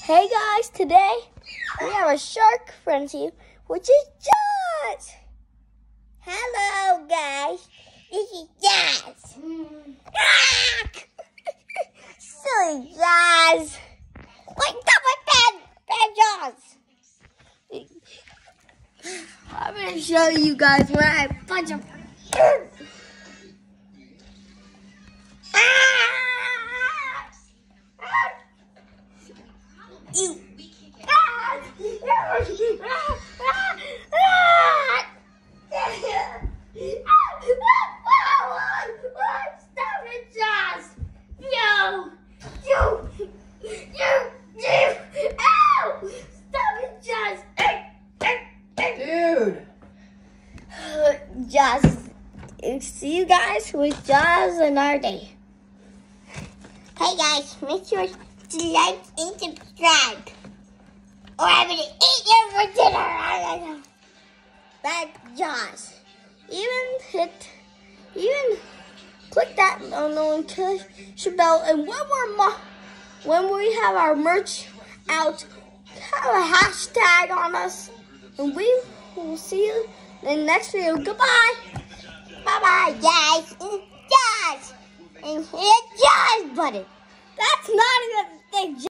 Hey guys, today we have a shark frenzy, which is Jaws. Hello guys, this is Jaws. Silly Jaws. Wake up with bad Jaws. I'm going to show you guys when I punch him. You. Stop it, Jaws! No! You! Ow! Stop it, Jaws! Dude! Jaws. See you guys with Jaws another day. Hey guys, make sure to like and subscribe, or I'm gonna eat you for dinner. Bad Jaws. Even click that notification bell, and when we have our merch out, have a hashtag on us, and we will see you in the next video. Goodbye. Bye bye, guys. Jaws. And hit Jaws button. That's not even a thing.